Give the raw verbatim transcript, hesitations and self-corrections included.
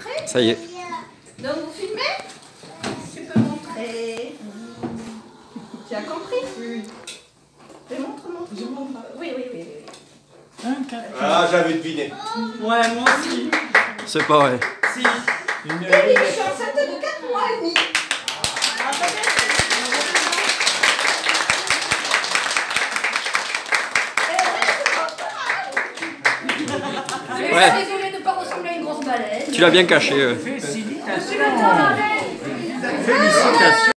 montrer? Ça y est. Donc vous filmez? Tu peux montrer. Tu as compris? Oui. Mais montre, montre. Je montre. Oui, oui, oui. oui. Ah, j'avais deviné. Ouais, moi aussi. C'est pas vrai. Si. Et oui, je suis enceinte de quatre mois et demi. Ouais. Désolée de ne pas ressembler à une grosse baleine. Tu l'as bien caché. euh. Félicitations. Félicitations.